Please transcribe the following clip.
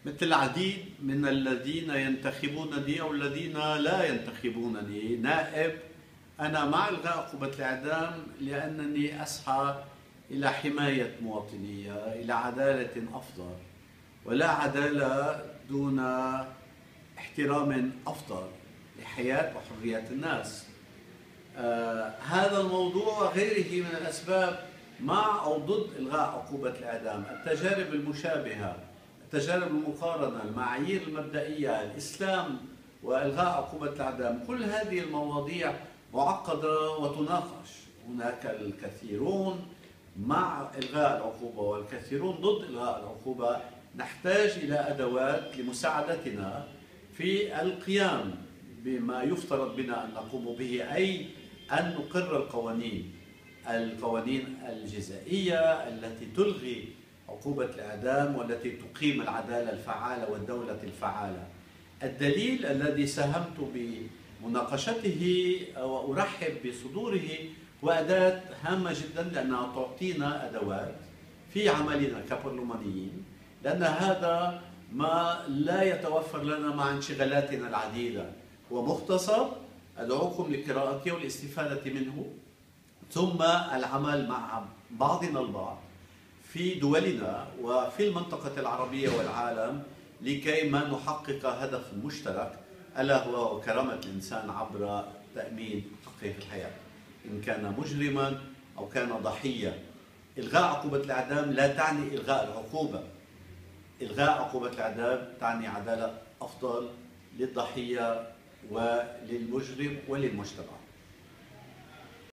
مثل العديد من الذين ينتخبونني أو الذين لا ينتخبونني نائب، أنا مع إلغاء عقوبة الإعدام لأنني أسعى إلى حماية مواطني، إلى عدالة أفضل، ولا عدالة دون احترام أفضل لحياة وحريات الناس. هذا الموضوع وغيره من الأسباب مع أو ضد إلغاء عقوبة الإعدام. التجارب المشابهة، التجارب المقارنة، المعايير المبدئية، الإسلام وإلغاء عقوبة الإعدام، كل هذه المواضيع معقدة وتناقش. هناك الكثيرون مع إلغاء العقوبة والكثيرون ضد إلغاء العقوبة. نحتاج إلى أدوات لمساعدتنا في القيام بما يفترض بنا أن نقوم به، أي أن نقر القوانين الجزائية التي تلغي عقوبة الإعدام والتي تقيم العدالة الفعالة والدولة الفعالة. الدليل الذي ساهمت بمناقشته وأرحب بصدوره هو أداة هامة جدا، لأنها تعطينا أدوات في عملنا كبرلمانيين، لأن هذا ما لا يتوفر لنا مع انشغالاتنا العديدة. هو مختصر، أدعوكم لقراءته والاستفادة منه، ثم العمل مع بعضنا البعض في دولنا وفي المنطقة العربية والعالم لكي ما نحقق هدف مشترك، ألا هو كرامة الإنسان عبر تأمين حقه في الحياة، إن كان مجرما أو كان ضحية. إلغاء عقوبة الإعدام لا تعني إلغاء العقوبة. إلغاء عقوبة الإعدام تعني عدالة أفضل للضحية وللمجرم وللمجتمع.